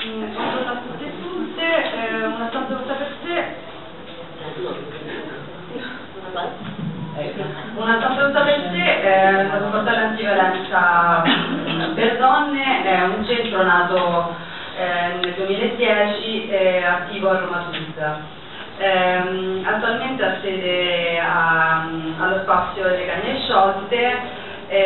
Buongiorno a tutti e tutte, una saluta per sé. Una saluta per sé, la portale antiviolenza per donne è un centro nato nel 2010 attivo a Roma Sud. Attualmente ha sede allo spazio delle Cagne Sciolte,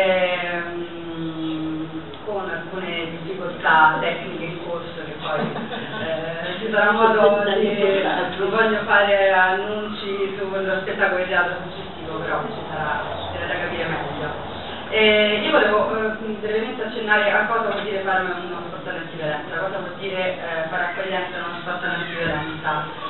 con alcune difficoltà tecniche in corso che poi ci sarà modo di... non voglio fare annunci sullo spettacolo di teatro successivo, però ci sarà da capire meglio. Io volevo brevemente accennare a cosa vuol dire fare uno sport antiviolenza, cosa vuol dire fare accoglienza in uno sport antiviolenza.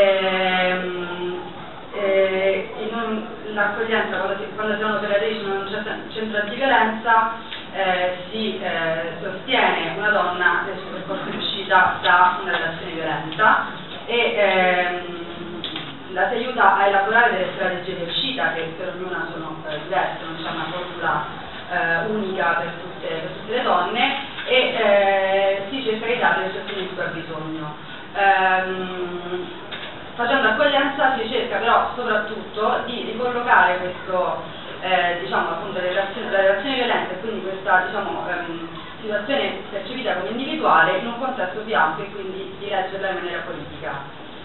L'accoglienza, quando siamo operatrici in un centro antiviolenza, si sostiene una donna nel suo percorso di uscita da una relazione violenta e la si aiuta a elaborare delle strategie di uscita che per ognuna sono diverse, non c'è una formula unica per tutte le donne, e si cerca di dare le soluzioni di cui ha bisogno. Facendo accoglienza si cerca però soprattutto di ricollocare questo, diciamo appunto la relazione violenta e quindi questa situazione percepita come individuale in un contesto più ampio e quindi di leggerla in maniera politica.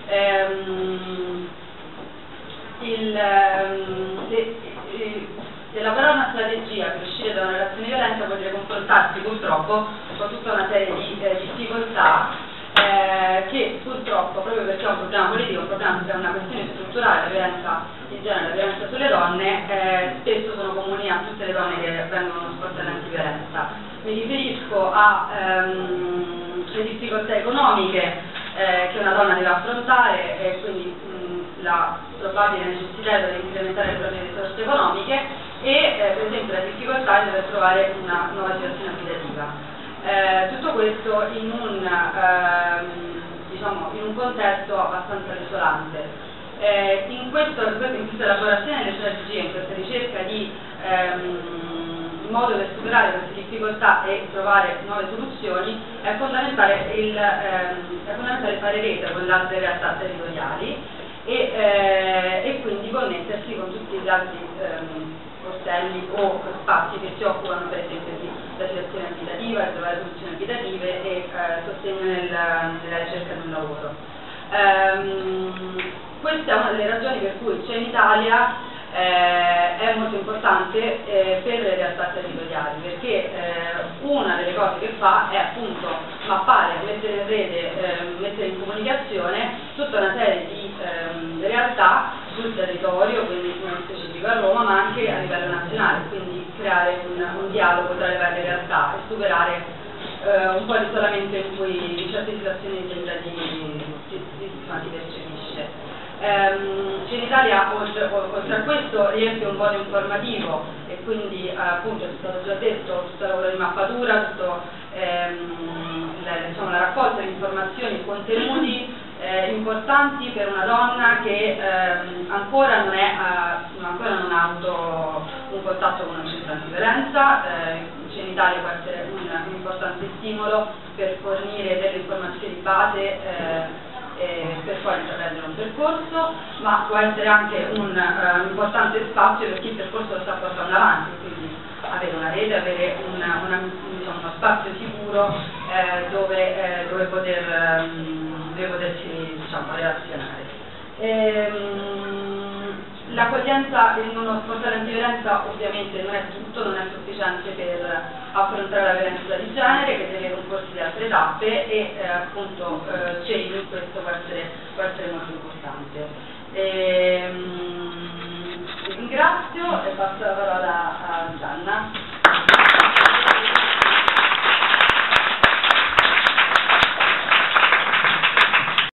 Elaborare una strategia per uscire da una relazione violenta vuol dire confrontarsi purtroppo con tutta una serie di difficoltà che purtroppo, proprio perché è un problema politico, è una questione strutturale, la violenza in genere, la violenza sulle donne, spesso sono comuni a tutte le donne che vengono sottoposte all'antiviolenza. Mi riferisco alle difficoltà economiche che una donna deve affrontare e quindi la probabile necessità di incrementare le proprie risorse economiche e per esempio la difficoltà di dover trovare una nuova situazione abitativa. Tutto questo in un contesto abbastanza desolante. In questa elaborazione delle strategie, in questa ricerca di modo per superare queste difficoltà e trovare nuove soluzioni, è fondamentale fare rete con le altre realtà territoriali e quindi connettersi con tutti gli altri ostelli o spazi che si occupano per esempio della situazione abitativa, di trovare soluzioni abitative e sostegno nella ricerca di un lavoro. Questa è una delle ragioni per cui c'è in Italia è molto importante per le realtà territoriali, perché una delle cose che fa è appunto mappare, mettere in rete, mettere in comunicazione tutta una serie di realtà sul territorio, quindi non specifico a Roma, ma anche a livello nazionale, quindi creare un dialogo tra le varie realtà e superare un po' l'isolamento in cui in certe situazioni si percepisce. In Italia oltre a questo riempie un voto informativo e quindi appunto è stato già detto tutto il lavoro di mappatura, la raccolta di informazioni e contenuti importanti per una donna che ancora non ha avuto un contatto con un centro antiviolenza. In Italia può essere un importante stimolo per fornire delle informazioni di base per poi intraprendere un percorso, ma può essere anche un importante spazio per chi il percorso lo sta portando avanti, quindi avere una rete, avere uno spazio sicuro dove potersi relazionare. L'accoglienza in uno sportello antiviolenza ovviamente non è tutto, non è sufficiente per affrontare la violenza di genere, che deve comporsi di altre tappe e appunto CEI in questo può essere molto importante. Vi ringrazio e passo la parola